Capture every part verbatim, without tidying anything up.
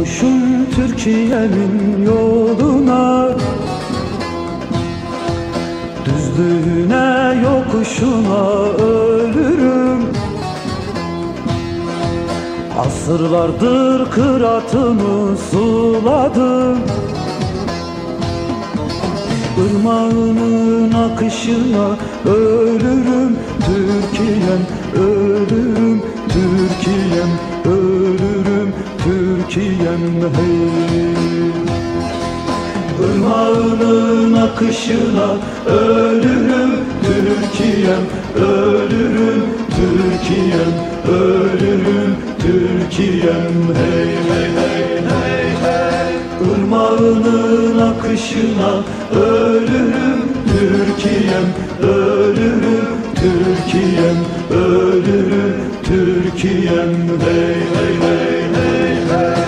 Koşmuşum Türkiye'nin yoluna, düzlüğüne yokuşuna ölürüm. Asırlardır kıratımı suladım, Irmağının akışına ölürüm. Türkiye'm ölürüm, Türkiye'm ölürüm, Türkiye'm hey. Irmağının akışına ölürüm, Türkiye'm ölürüm, Türkiye'm ölürüm, Türkiye'm hey hey hey hey hey. Irmağının akışına ölürüm, Türkiye'm ölürüm, Türkiye'm ölürüm, Türkiye'm hey hey hey hey hey.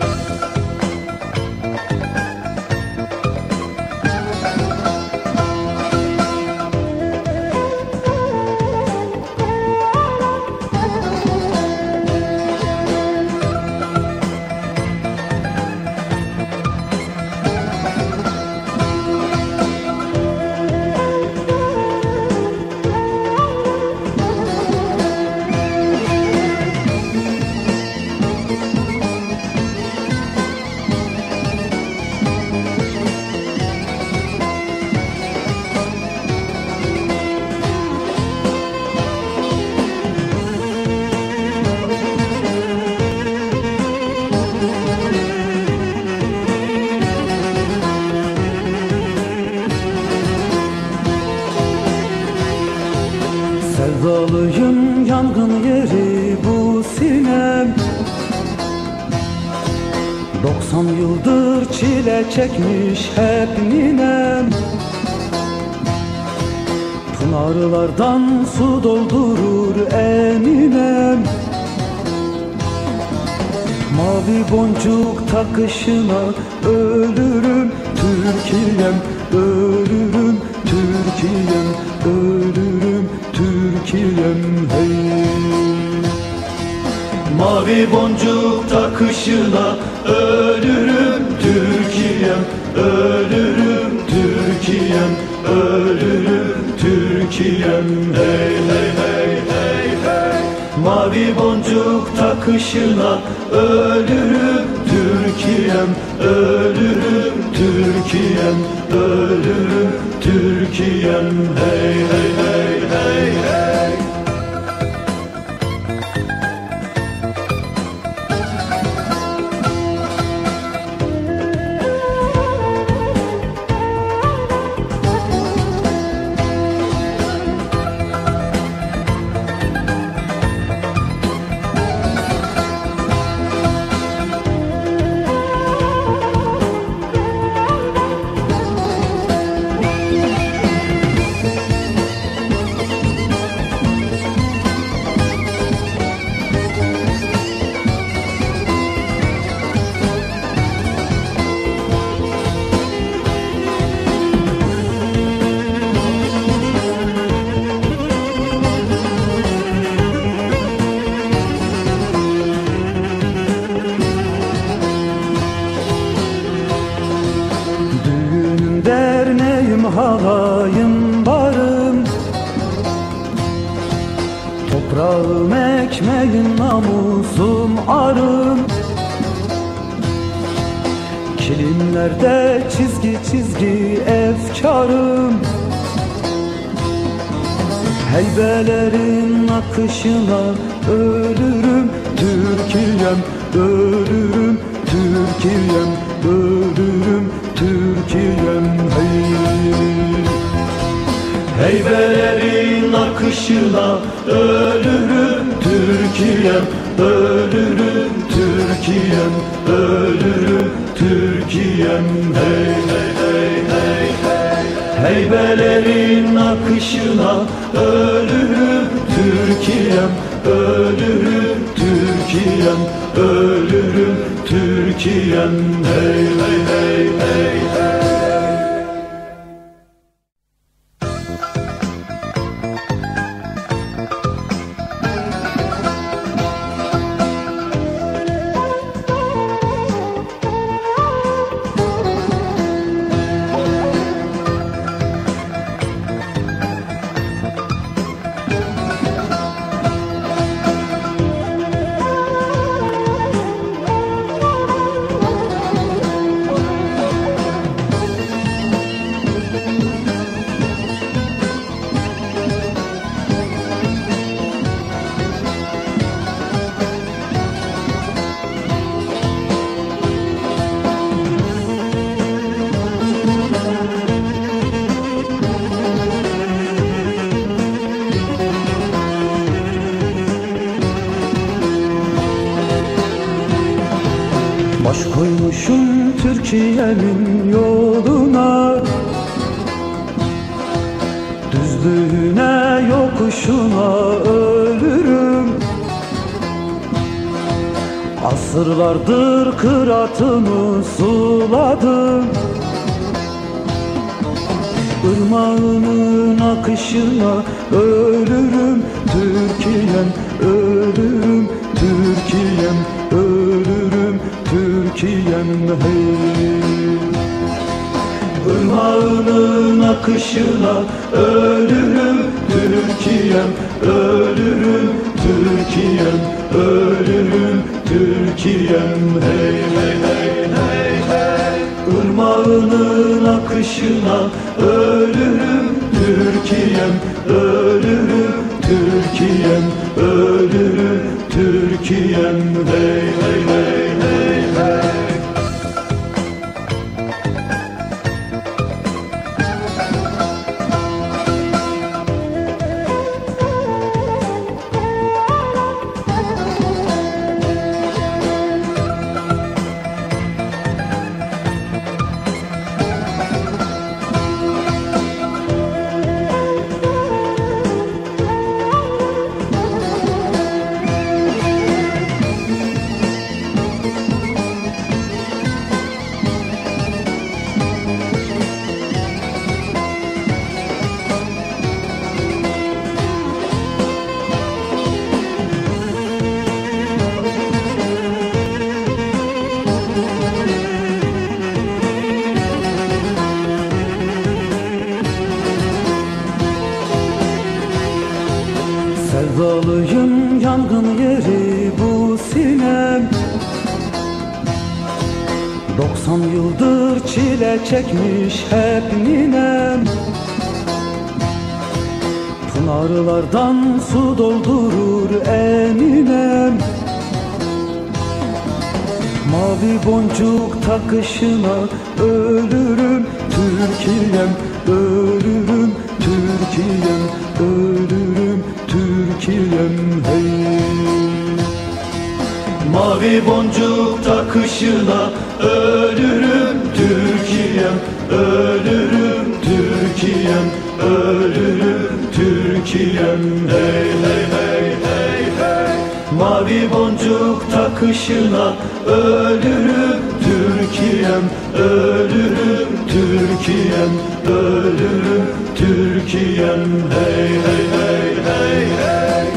Sevdalıyım, yangın yeri bu sinem. Doksan yıldır çile çekmiş hep ninem. Pınarlardan su doldurur eninem. Mavi boncuk takışına ölürüm, Türkiye'm ölürüm, Türkiye'm ölürüm, Türkiye'm hey. Mavi boncuk takışına ölürüm, Türkiye'm ölürüm, Türkiye'm ölürüm, Türkiye'm hey hey hey hey hey. Mavi boncuk takışına ölürüm, Türkiye'm ölürüm, Türkiye'm ölürüm, Türkiye'm hey hey hey hey hey. Derneğim, halayım, barım, toprağım, ekmeğim, namusum, arım. Kilimlerde çizgi çizgi efkarım. Heybelerin akışına ölürüm, Türkiye'm ölürüm, Türkiye'm ölürüm, Türkiye'm hey. Heybelerin akışına ölürüm, Türkiye'm ölürüm, Türkiye'm ölürüm, Türkiye'm hey hey hey hey hey. Heybelerin akışına ölürüm, Türkiye'm ölürüm, Türkiye'm ölürüm, Türkiye'm hey hey hey hey hey. Türkiye'nin yoluna, düzlüğüne yokuşuna ölürüm. Asırlardır kıratımı suladım, Irmağının akışına ölürüm. Türkiye'm ölürüm, Türkiye'm ölürüm, Türkiye'm hey. Irmağının akışına ölürüm, Türkiye'm ölürüm, Türkiye'm ölürüm, Türkiye'm hey hey hey hey hey. Irmağının akışına ölürüm, Türkiye'm ölürüm, Türkiye'm ölürüm, Türkiye'm hey hey hey hey hey. Sevdalıyım, yangın yeri bu sinem. Doksan yıldır çile çekmiş hep ninem. Pınarlardan su doldurur eminem. Mavi boncuk takışına ölürüm. Türkiye'm ölürüm, Türkiye'm ölürüm, Türkiye'm hey. Mavi boncuk takışına ölürüm, Türkiye'm ölürüm, Türkiye'm ölürüm, Türkiye'm hey hey hey hey hey. Mavi boncuk takışına ölürüm, Türkiye'm ölürüm, Türkiye'm ölürüm, Türkiye'm hey hey hey hey hey.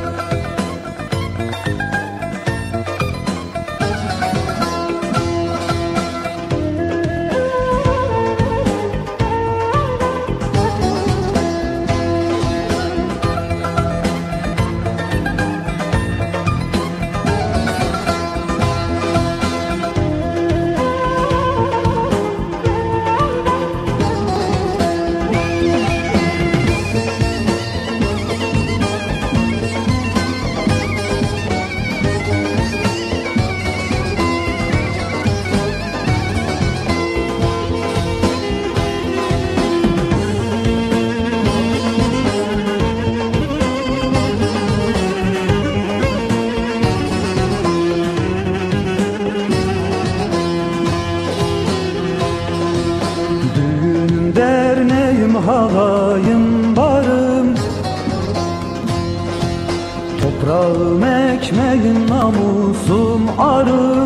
Derneğim, halayım, barım, toprağım, ekmeğim, namusum, arım.